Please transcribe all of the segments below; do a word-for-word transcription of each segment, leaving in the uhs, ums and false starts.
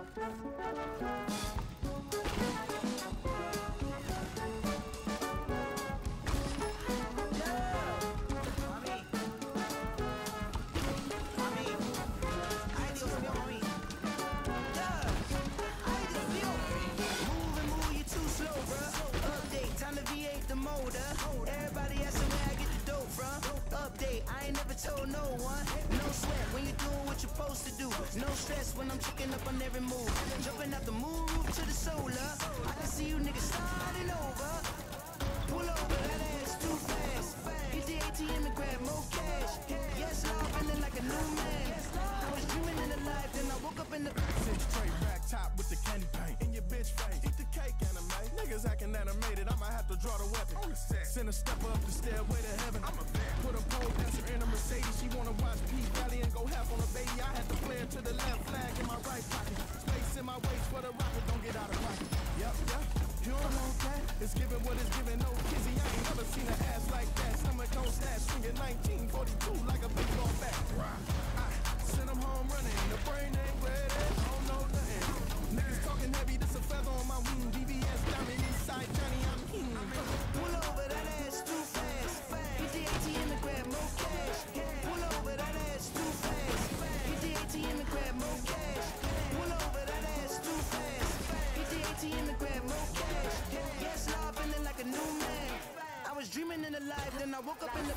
Everybody asking where I get the dope from. Update, I ain't never told no one. No sweat when you're doing what you're supposed to do. No stress when I'm checking up on every move. Jumping out the moon roof to the solar. I can see you niggas starting over. Pull over, that ass too fast. Hit the A T M and grab more cash. Yes, I'm feeling like a new man. I was dreaming in the life, then I woke up in the six straight rack top with the candy paint in your bitch face. Eat the cake, anime. Niggas acting animated, I might have to draw the weapon. Send a step up the stairway to heaven. I'm a fan. Put a pole dancer in a Mercedes. She wanna watch P Valley and go half on a baby. I had to play it to the left, flag in my right pocket. Space in my waist for the rocket, don't get out of pocket. Yep, yep. You don't want that? It's giving what it's giving, no kizzy. I ain't never seen an ass like that. Stomach don't snatch, swinging nineteen forty-two like a baseball bat. I send them home running, the brain ain't ready. I don't know nothing. Niggas talking heavy, this a feather on my wing. D V S diamond inside Johnny, I'm king. Pull over, that ass too fast. Hit the A T M and grab more cash. Pull over, that ass too fast. Hit the A T M and grab more cash. Pull over, that ass too fast. Hit the A T M and grab more cash. Yes, now I'm feeling like a new man. I was dreaming in the life, then I woke up in the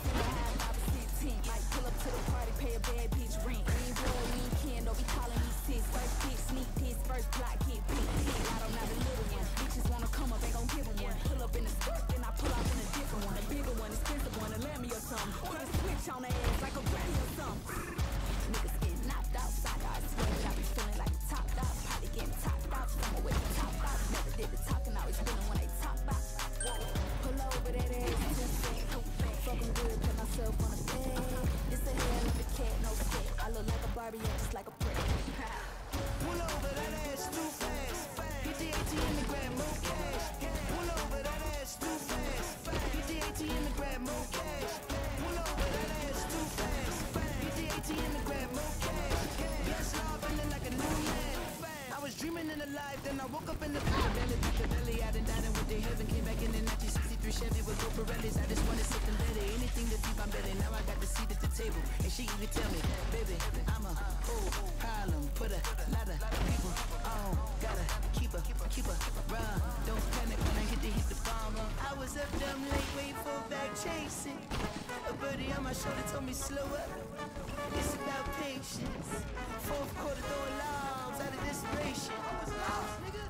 Like pull up to the party, pay a bad bitch rent. We ain't boy, we ain't kin, don't be calling me sis. First bitch, sneak this, first block, get beat. I don't know the little one. Bitches wanna come up, ain't gon' give them one. Pull up in the skirt, then I pull out in a different one. A bigger one, expensive one, a Lammy or something. Put a switch on their ass like a granny or something. Niggas get knocked out, side I swear that I be feeling like a top dog. Probably getting topped out, somewhere with the top out. Never did the talking, always feeling when they top out. Pull over that ass, too fat, too fat. Fucking good, put myself on the bed. This a hell of a cat, no sweat. I look like a Barbie, and just like a prick. Pull over, that ass too fast. Hit the A T M and grab more cash. Pull over, that ass too fast. Hit the A T M and grab more cash. Pull over, that ass too fast. Hit the A T M and grab more cash. Yes, now I'm feeling like a new man. I was dreaming in the life, then I woke up in the belly, beat the belly out and died with the heaven. Came back in the nineteen sixty-three Chevy with Go Pirellis. I just wanted something better, anything to keep my belly. Now I got the seat at the table, and she even tell me, baby, I'm a old problem. Put a lot of people on, gotta keep a, keep a run. Don't panic when I hit the hit the bomb. I was up dumb late, wait for back chasing. A birdie on my shoulder told me slow up. It's about patience. Fourth quarter throwing lobs out of desperation. I was lost, nigga.